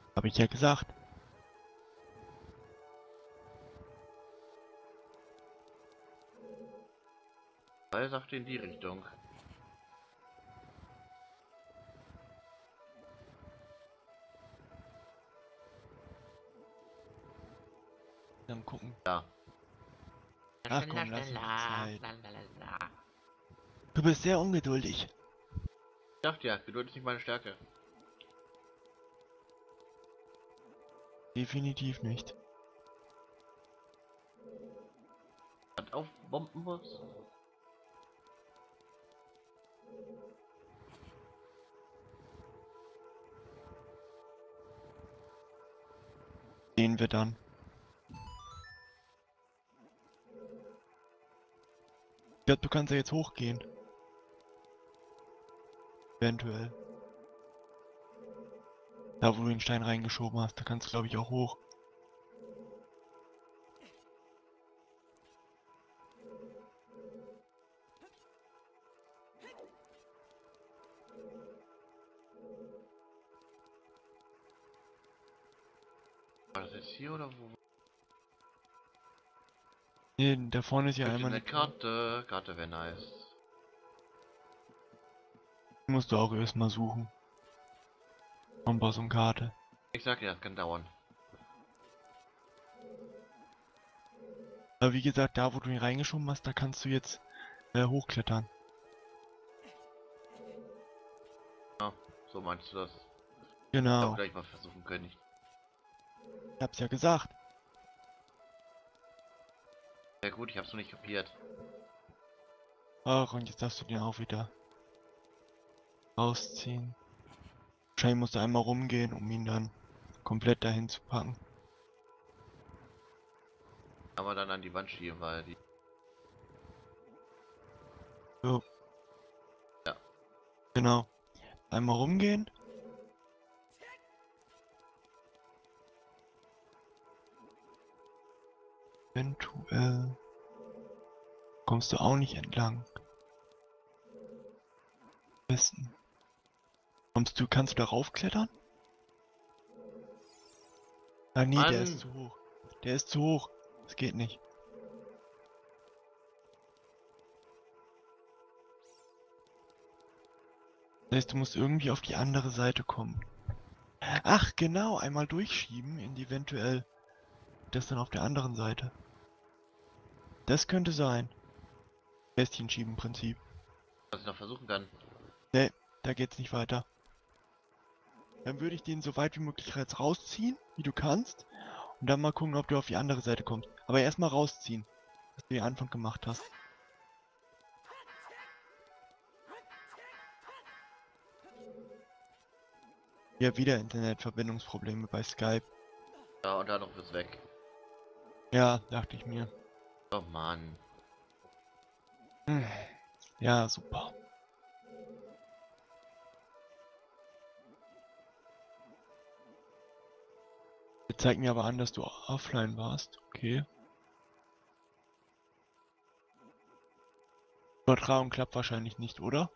Habe ich ja gesagt. Er sagte in die Richtung. Dann gucken. Da. Ach komm, lass uns Zeit. Du bist sehr ungeduldig. Ich dachte ja, Geduld ist nicht meine Stärke. Definitiv nicht. Hat auf Bombenbus. Sehen wir dann. Ich glaube, du kannst ja jetzt hochgehen. Eventuell. Da, wo du den Stein reingeschoben hast, da kannst du, glaube ich, auch hoch. War das jetzt hier oder wo? Nee, da vorne ist ja Möchte einmal eine eine Karte. Karte wäre nice. Die musst du auch erstmal suchen. Kompass und Karte. Ich sag ja, es kann dauern. Aber wie gesagt, da, wo du ihn reingeschoben hast, da kannst du jetzt hochklettern. Ja, so meinst du das? Genau. Gleich mal versuchen können. Ich hab's ja gesagt. Ja gut, ich hab's noch nicht kapiert. Ach, und jetzt darfst du den auch wieder rausziehen. Wahrscheinlich musst du einmal rumgehen, um ihn dann komplett dahin zu packen. Aber dann an die Wand schieben, weil die. So. Ja. Genau. Einmal rumgehen. Eventuell kommst du auch nicht entlang. Besten. Kannst du da raufklettern? Ah nee, der ist zu hoch. Der ist zu hoch. Das geht nicht. Das heißt, du musst irgendwie auf die andere Seite kommen. Ach genau, einmal durchschieben in die eventuell das dann auf der anderen Seite. Das könnte sein. Kästchen-Schieben-Prinzip. Was ich noch versuchen kann. Ne, da geht's nicht weiter. Dann würde ich den so weit wie möglich jetzt rausziehen, wie du kannst. Und dann mal gucken, ob du auf die andere Seite kommst. Aber erstmal rausziehen, was du hier Anfang gemacht hast. Ja, wieder Internetverbindungsprobleme bei Skype. Ja, und dann noch wird's weg. Ja, dachte ich mir. Oh Mann. Hm. Ja, super. Jetzt zeigt mir aber an, dass du offline warst. Okay. Übertragung klappt wahrscheinlich nicht, oder?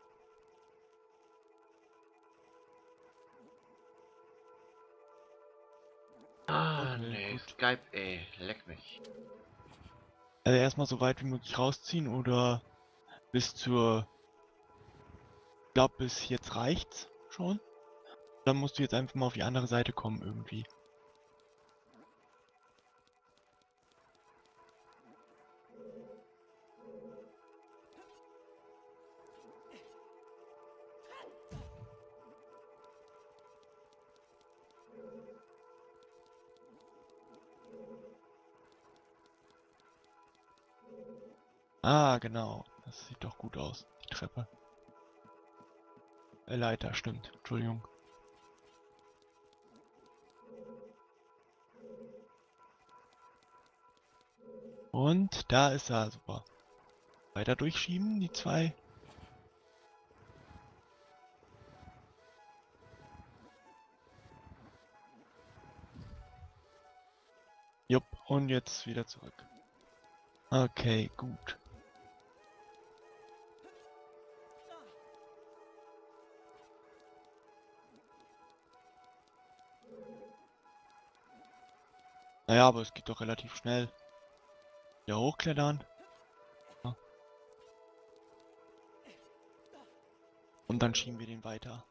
Ah, Okay, nee, gut. Skype, ey, leck mich. Also erstmal so weit wie möglich rausziehen oder bis zur... Ich glaube, bis jetzt reicht's schon. Dann musst du jetzt einfach mal auf die andere Seite kommen irgendwie. Ah, genau. Das sieht doch gut aus. Die Treppe. Leiter, stimmt. Entschuldigung. Und da ist er, super. Weiter durchschieben, die zwei. Jupp, und jetzt wieder zurück. Okay, gut. Naja, aber es geht doch relativ schnell. Ja, hochklettern. Ja. Und dann schieben wir den weiter.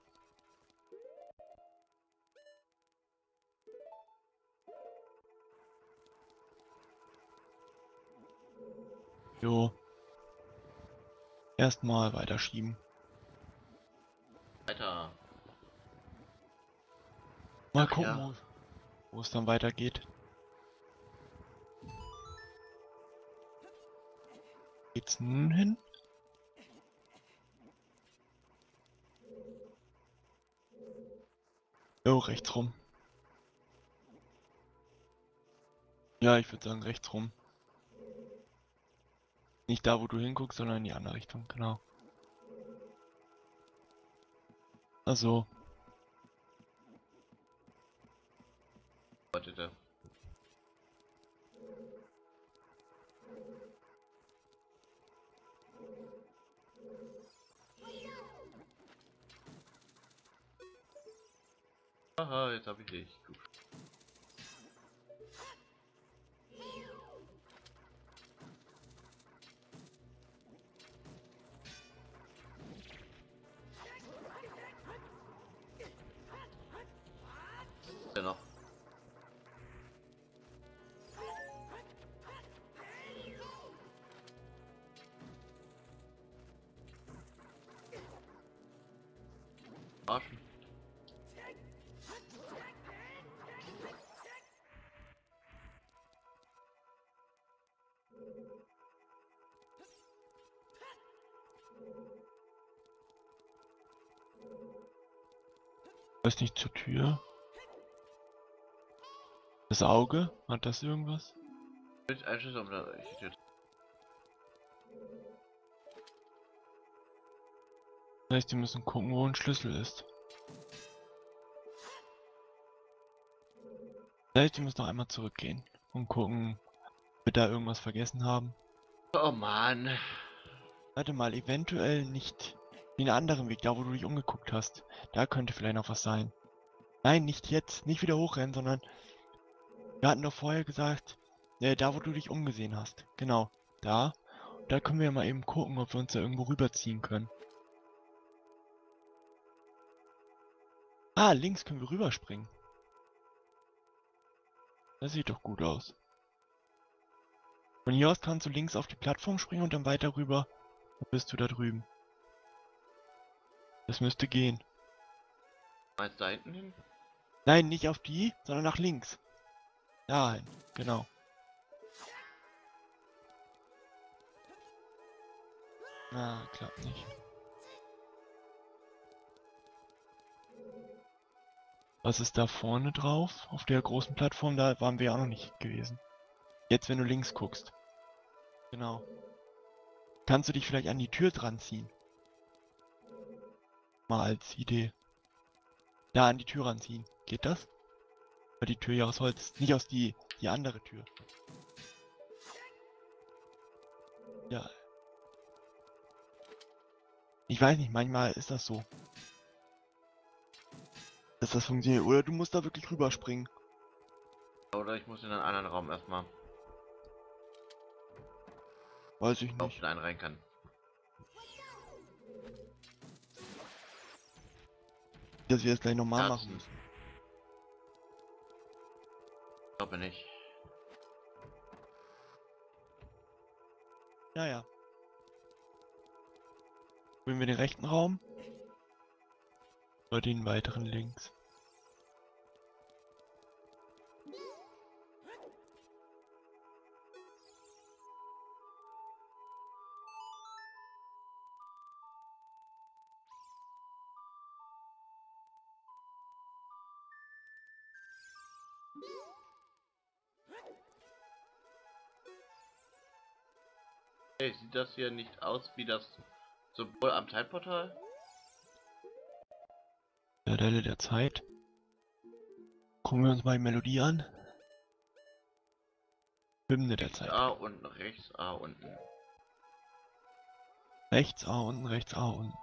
Jo. Erstmal weiterschieben. Weiter. Mal Ach gucken, ja. wo es dann weitergeht. Geht's nun hin? Jo, rechts rum. Ja, ich würde sagen rechts rum. Nicht da, wo du hinguckst, sondern in die andere Richtung, genau. Also, Warte. Aha, jetzt habe ich dich. Gut. Noch. Arschen. weiß nicht, zur Tür. Das Auge, hat das irgendwas? Mit Einschluss auf der Architektur. Das heißt, die müssen gucken, wo ein Schlüssel ist. Das heißt, die müssen noch einmal zurückgehen und gucken, ob wir da irgendwas vergessen haben. Oh Mann. Warte mal, eventuell nicht den anderen Weg, da wo du dich umgeguckt hast. Da könnte vielleicht noch was sein. Nein, nicht jetzt, nicht wieder hochrennen, sondern wir hatten doch vorher gesagt, da wo du dich umgesehen hast. Genau, da. Da können wir mal eben gucken, ob wir uns da irgendwo rüberziehen können. Ah, links können wir rüberspringen. Das sieht doch gut aus. Von hier aus kannst du links auf die Plattform springen und dann weiter rüber. Dann bist du da drüben. Das müsste gehen. Meinst du da hinten hin? Nein, nicht auf die, sondern nach links. Dahin, genau. Na, klappt nicht. Was ist da vorne drauf? Auf der großen Plattform, da waren wir ja auch noch nicht gewesen. Jetzt, wenn du links guckst. Genau. Kannst du dich vielleicht an die Tür dran ziehen? Mal als Idee. Da an die Tür ranziehen. Geht das? Weil die Tür ja aus Holz ist. Nicht aus die andere Tür. Ja. Ich weiß nicht, manchmal ist das so. Dass das funktioniert. Oder du musst da wirklich rüberspringen. Oder ich muss in einen anderen Raum erstmal, Weiß ich ob ich nicht. da einen rein kann. Dass wir das gleich nochmal machen Herzen. müssen. Glaube nicht. Naja. Holen wir den rechten Raum? Oder den weiteren links? Hey, sieht das hier nicht aus wie das Symbol am Zeitportal? Der Delle der Zeit. Gucken wir uns mal die Melodie an. Hymne der Rechts Zeit. A unten, rechts A unten. Rechts A unten, rechts A unten.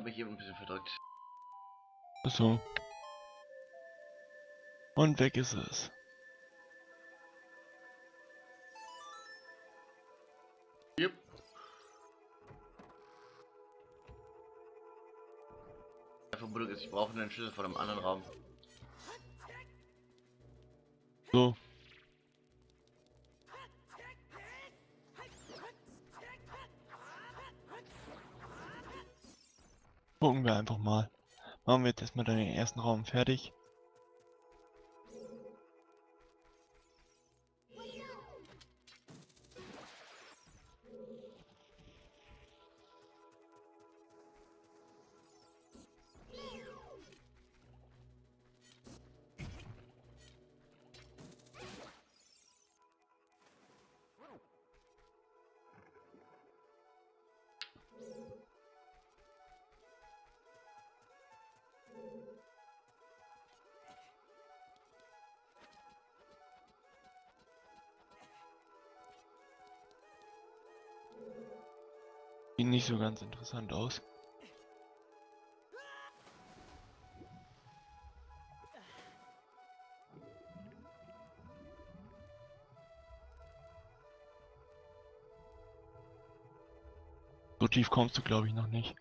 habe mich eben ein bisschen verdrückt. So. Und weg ist es. Yep. Die Vermutung ist, ich brauche einen Schlüssel von einem anderen Raum. So. Gucken wir einfach mal. Machen wir jetzt erstmal dann den ersten Raum fertig. Sieht nicht so ganz interessant aus. So tief kommst du, glaube ich, noch nicht.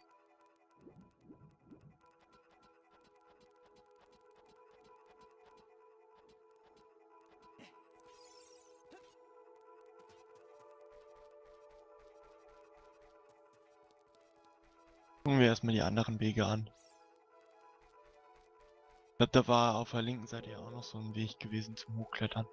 Gucken wir erstmal die anderen Wege an. Ich glaube, da war auf der linken Seite ja auch noch so ein Weg gewesen zum Hochklettern.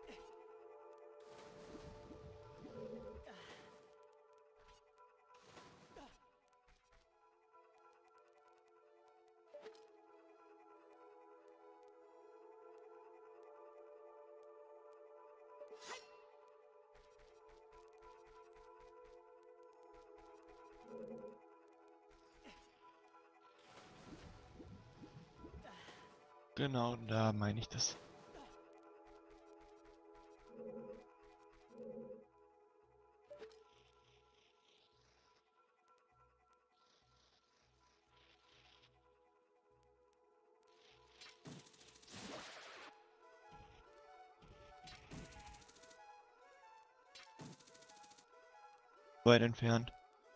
Genau, da meine ich das. Weit entfernt.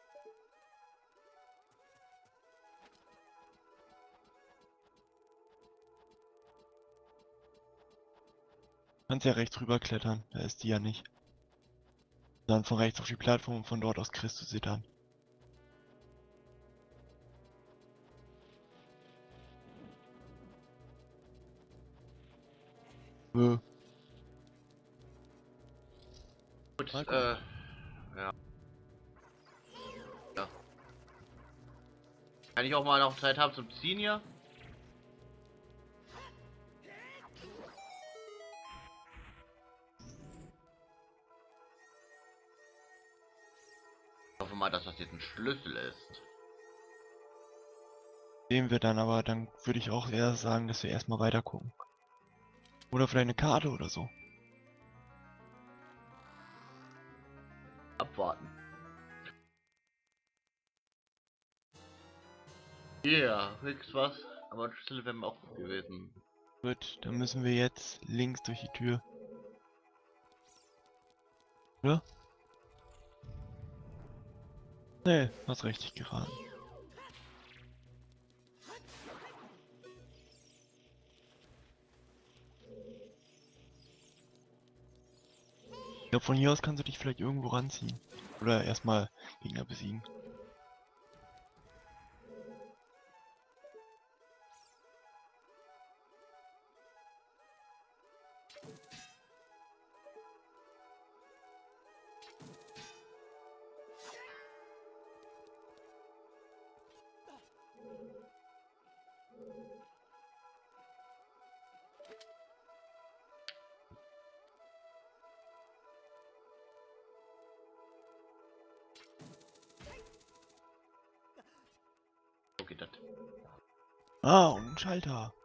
Kannst ja rechts rüber klettern, da ist die ja nicht. Dann von rechts auf die Plattform und von dort aus kriegst du sie dann. Gut, Mal ja. Ja. Kann ich auch mal noch Zeit haben zum Ziehen hier? Ich hoffe mal, dass das jetzt ein Schlüssel ist. Sehen wir dann, aber dann würde ich auch eher sagen, dass wir erstmal weiter gucken. Oder vielleicht eine Karte oder so. Abwarten. Ja, nix was. Aber ein Schlüssel wäre mir auch gut gewesen. Gut, dann müssen wir jetzt links durch die Tür. Oder? Nee, hast richtig geraten. Ich glaube, von hier aus kannst du dich vielleicht irgendwo ranziehen. Oder erstmal Gegner besiegen. So geht das. Ah, und ein Schalter.